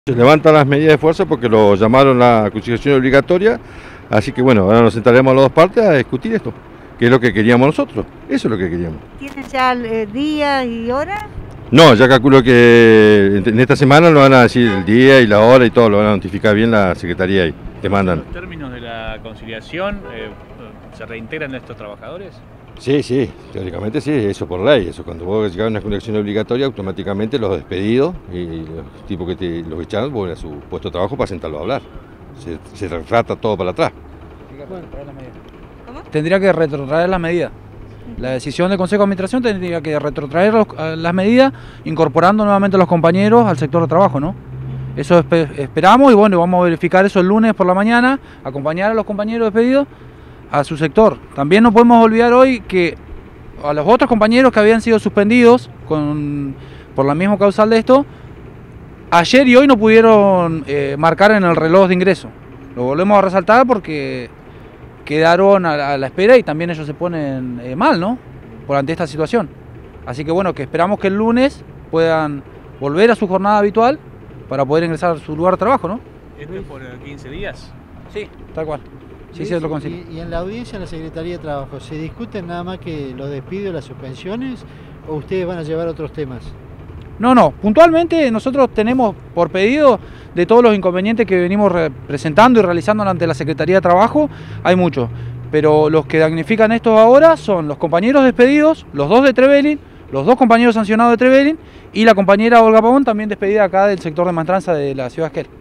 Se levantan las medidas de fuerza porque lo llamaron a la conciliación obligatoria, así que bueno, ahora nos sentaremos a las dos partes a discutir esto, que es lo que queríamos nosotros, eso es lo que queríamos. ¿Tienen ya día y hora? No, ya calculo que en esta semana nos van a decir el día y la hora y todo, lo van a notificar bien la Secretaría y te mandan. ¿En términos de la conciliación se reintegran estos trabajadores? Sí, teóricamente sí, eso por ley, eso cuando vos llegas a una conciliación obligatoria, automáticamente los despedidos y los tipos que los echaron vuelven a su puesto de trabajo para sentarlos a hablar. Se retrata todo para atrás. ¿Cómo? Tendría que retrotraer las medidas. La decisión del Consejo de Administración tendría que retrotraer las medidas, incorporando nuevamente a los compañeros al sector de trabajo, ¿no? Eso esperamos y bueno, vamos a verificar eso el lunes por la mañana, acompañar a los compañeros despedidos a su sector. También no podemos olvidar hoy que a los otros compañeros que habían sido suspendidos por la misma causal de esto, ayer y hoy no pudieron marcar en el reloj de ingreso. Lo volvemos a resaltar porque quedaron a la espera y también ellos se ponen mal, ¿no? Por ante esta situación. Así que bueno, que esperamos que el lunes puedan volver a su jornada habitual para poder ingresar a su lugar de trabajo, ¿no? ¿Esto es por 15 días? Sí, tal cual. Sí, sí, lo consigue. ¿Y en la audiencia en la Secretaría de Trabajo se discuten nada más que los despidos, las suspensiones, o ustedes van a llevar otros temas? No, puntualmente nosotros tenemos por pedido de todos los inconvenientes que venimos presentando y realizando ante la Secretaría de Trabajo, hay muchos, pero los que damnifican esto ahora son los compañeros despedidos, los dos de Trevelin, los dos compañeros sancionados de Trevelin y la compañera Olga Pavón también despedida acá del sector de Mastranza de la ciudad de Esquel.